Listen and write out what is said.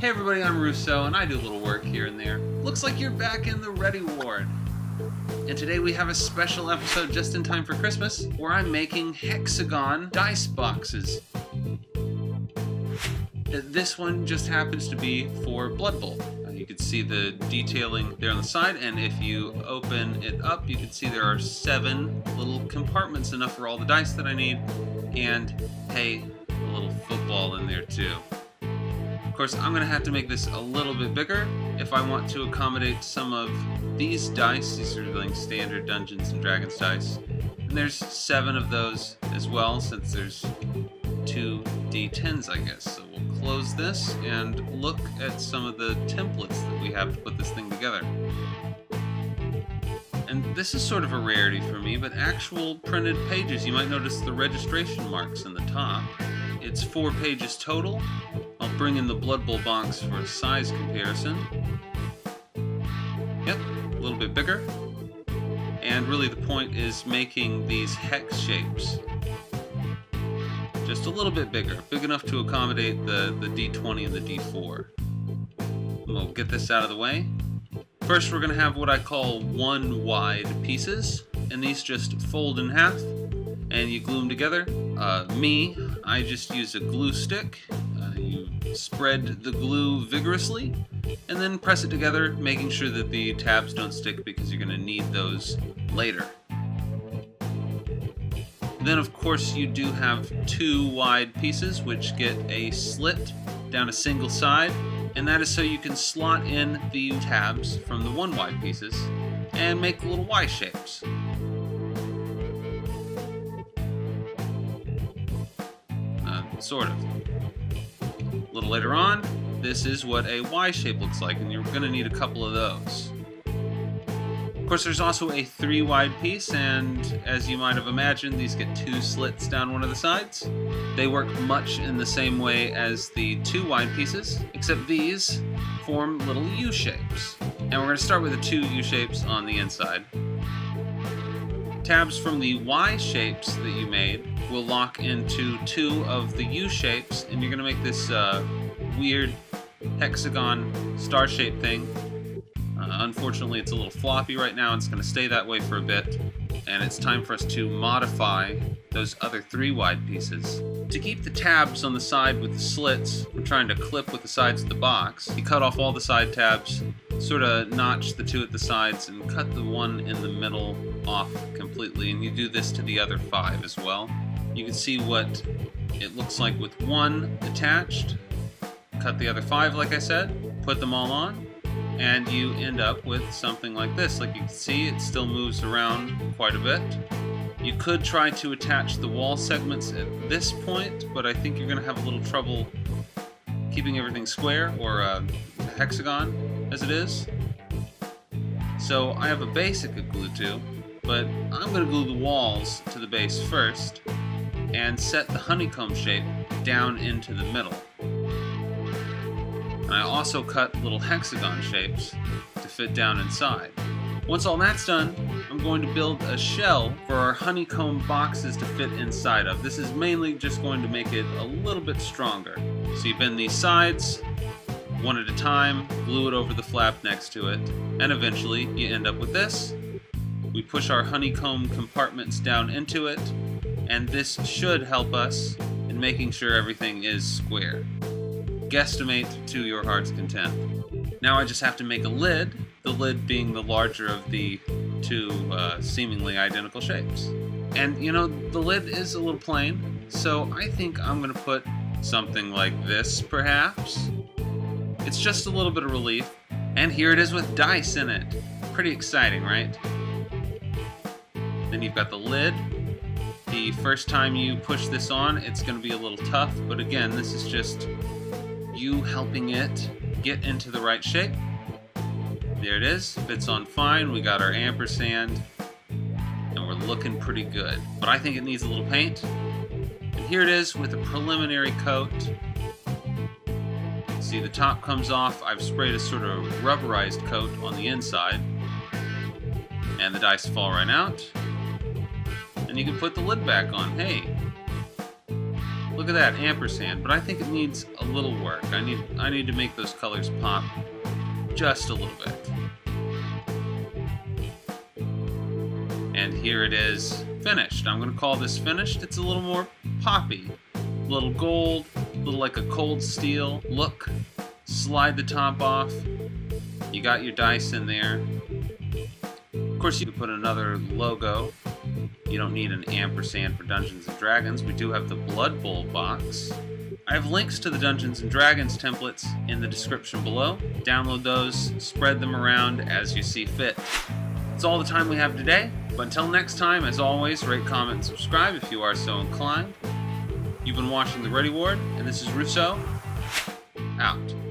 Hey everybody, I'm Russo, and I do a little work here and there. Looks like you're back in the Ready Ward. And today we have a special episode just in time for Christmas, where I'm making Hexagon dice boxes. This one just happens to be for Blood Bowl. You can see the detailing there on the side, and if you open it up, you can see there are 7 little compartments, enough for all the dice that I need, and, hey, a little football in there too. Of course, I'm going to have to make this a little bit bigger if I want to accommodate some of these dice. These are like standard Dungeons and Dragons dice. And there's 7 of those as well, since there's 2 D10s, I guess. So we'll close this and look at some of the templates that we have to put this thing together. And this is sort of a rarity for me, but actual printed pages. You might notice the registration marks in the top. It's 4 pages total. I'll bring in the Blood Bowl box for a size comparison. Yep, a little bit bigger. And really the point is making these hex shapes just a little bit bigger, big enough to accommodate the D20 and the D4. We'll get this out of the way. First we're going to have what I call 1 wide pieces, and these just fold in half and you glue them together. I just use a glue stick. You spread the glue vigorously and then press it together, making sure that the tabs don't stick because you're going to need those later. Then of course you do have 2 wide pieces which get a slit down a single side, and that is so you can slot in the tabs from the 1 wide pieces and make little Y shapes. Sort of. A little later on, this is what a Y shape looks like, and you're going to need a couple of those. Of course, there's also a 3 wide piece, and as you might have imagined, these get 2 slits down one of the sides. They work much in the same way as the 2 wide pieces, except these form little U shapes. And we're going to start with the 2 U shapes on the inside. Tabs from the Y shapes that you made will lock into 2 of the U shapes, and you're going to make this weird hexagon star-shaped thing. Unfortunately, it's a little floppy right now, and it's going to stay that way for a bit, and it's time for us to modify those other 3 wide pieces. To keep the tabs on the side with the slits from trying to clip with the sides of the box, you cut off all the side tabs, sort of notch the 2 at the sides, and cut the one in the middle off completely, and you do this to the other 5 as well. You can see what it looks like with 1 attached. Cut the other 5 like I said, put them all on, and you end up with something like this. Like you can see, it still moves around quite a bit. You could try to attach the wall segments at this point, but I think you're going to have a little trouble keeping everything square, or a hexagon as it is. So I have a base it could glue to, but I'm going to glue the walls to the base first and set the honeycomb shape down into the middle. And I also cut little hexagon shapes to fit down inside. Once all that's done, I'm going to build a shell for our honeycomb boxes to fit inside of. This is mainly just going to make it a little bit stronger. So you bend these sides, one at a time, glue it over the flap next to it, and eventually you end up with this. We push our honeycomb compartments down into it, and this should help us in making sure everything is square. Guesstimate to your heart's content. Now I just have to make a lid, the lid being the larger of the 2 seemingly identical shapes. And you know, the lid is a little plain, so I think I'm going to put something like this, perhaps. It's just a little bit of relief, and here it is with dice in it. Pretty exciting, right? Then you've got the lid. The first time you push this on, it's going to be a little tough, but again, this is just you helping it get into the right shape. There it is, fits on fine. We got our ampersand, and we're looking pretty good. But I think it needs a little paint. And here it is with a preliminary coat. See, the top comes off. I've sprayed a sort of rubberized coat on the inside, and the dice fall right out. And you can put the lid back on. Hey, look Look at that, ampersand, but I think it needs a little work. I need to make those colors pop just a little bit. And here it is, finished. I'm going to call this finished. It's a little more poppy. A little gold, a little like a cold steel look. Slide the top off. You got your dice in there. Of course, you could put another logo. You don't need an ampersand for Dungeons & Dragons. We do have the Blood Bowl box. I have links to the Dungeons & Dragons templates in the description below. Download those, spread them around as you see fit. That's all the time we have today, but until next time, as always, rate, comment, and subscribe if you are so inclined. You've been watching The Ready Ward, and this is Russo, out.